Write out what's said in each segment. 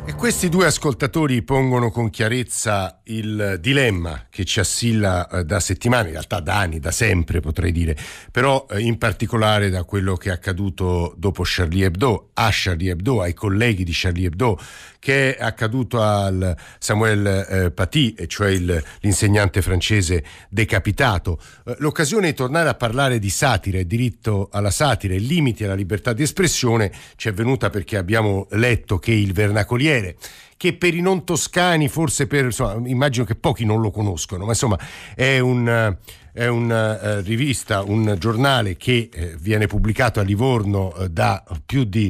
E questi due ascoltatori pongono con chiarezza il dilemma che ci assilla da settimane, in realtà da anni, da sempre potrei dire, però in particolare da quello che è accaduto dopo Charlie Hebdo, a Charlie Hebdo, ai colleghi di Charlie Hebdo, che è accaduto al Samuel Paty, e cioè l'insegnante francese decapitato. L'occasione di tornare a parlare di satira e diritto alla satira e limiti alla libertà di espressione ci è venuta perché abbiamo letto che il Vernacoliere, che per i non toscani, forse immagino che pochi non lo conoscono, ma insomma è una rivista, un giornale che viene pubblicato a Livorno da più di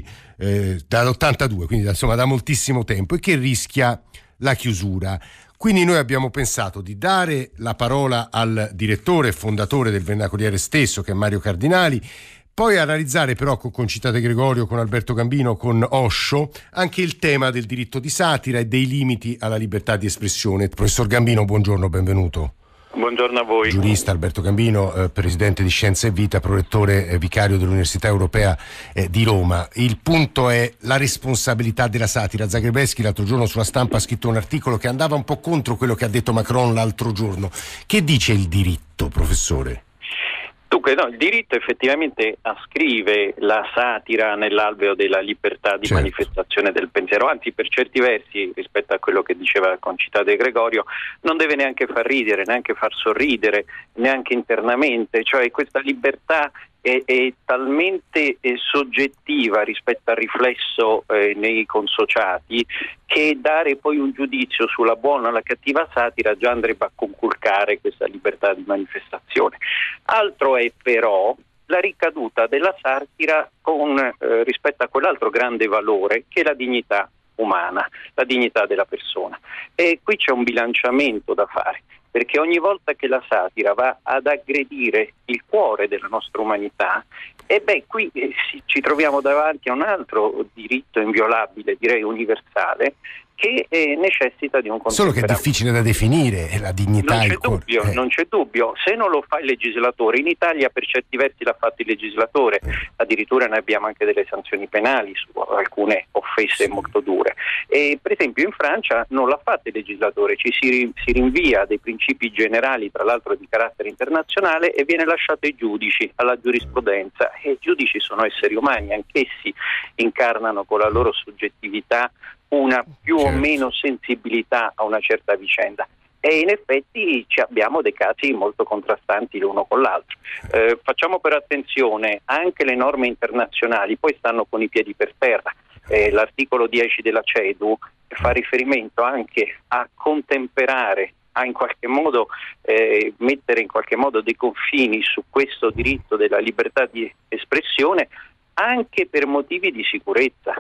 dall'82, quindi da moltissimo tempo, e che rischia la chiusura. Quindi noi abbiamo pensato di dare la parola al direttore e fondatore del Vernacoliere stesso, che è Mario Cardinali, poi analizzare però con Concitate Gregorio, con Alberto Gambino, con Osho, anche il tema del diritto di satira e dei limiti alla libertà di espressione. Professor Gambino, buongiorno, benvenuto. Buongiorno a voi. Giurista, Alberto Gambino, presidente di Scienza e Vita, prorettore vicario dell'Università Europea di Roma. Il punto è la responsabilità della satira. Zagrebelsky l'altro giorno sulla Stampa ha scritto un articolo che andava un po' contro quello che ha detto Macron l'altro giorno. Che dice il diritto, professore? Dunque, il diritto effettivamente ascrive la satira nell'alveo della libertà di manifestazione del pensiero, anzi per certi versi, rispetto a quello che diceva Concitate Gregorio, non deve neanche far ridere, neanche far sorridere, neanche internamente, cioè questa libertà è talmente soggettiva rispetto al riflesso nei consociati che dare poi un giudizio sulla buona o la cattiva satira già andrebbe a conculcare questa libertà di manifestazione. Altro è però la ricaduta della satira rispetto a quell'altro grande valore che è la dignità umana, la dignità della persona. E qui c'è un bilanciamento da fare, perché ogni volta che la satira va ad aggredire il cuore della nostra umanità, qui ci troviamo davanti a un altro diritto inviolabile, direi universale, che necessita di un contemperamento. Solo che è difficile da definire la dignità. Non c'è dubbio. Se non lo fa il legislatore, in Italia per certi versi l'ha fatto il legislatore, addirittura ne abbiamo anche delle sanzioni penali su alcune offese molto dure. E per esempio in Francia non l'ha fatto il legislatore, si rinvia a dei principi generali, tra l'altro di carattere internazionale, e viene lasciato ai giudici, alla giurisprudenza. E i giudici sono esseri umani, anch'essi incarnano con la loro soggettività una più o meno sensibilità a una certa vicenda, e in effetti abbiamo dei casi molto contrastanti l'uno con l'altro. Facciamo però attenzione, anche le norme internazionali poi stanno con i piedi per terra. L'articolo 10 della CEDU fa riferimento anche a contemperare, a in qualche modo mettere in qualche modo dei confini su questo diritto della libertà di espressione, anche per motivi di sicurezza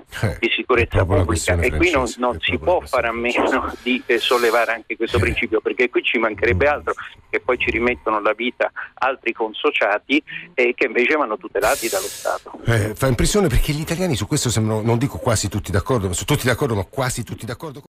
pubblica, e qui non si può fare a meno di sollevare anche questo principio, perché qui ci mancherebbe altro che poi ci rimettono la vita altri consociati che invece vanno tutelati dallo Stato. Fa impressione perché gli italiani su questo sembrano, non dico quasi tutti d'accordo, ma quasi tutti d'accordo.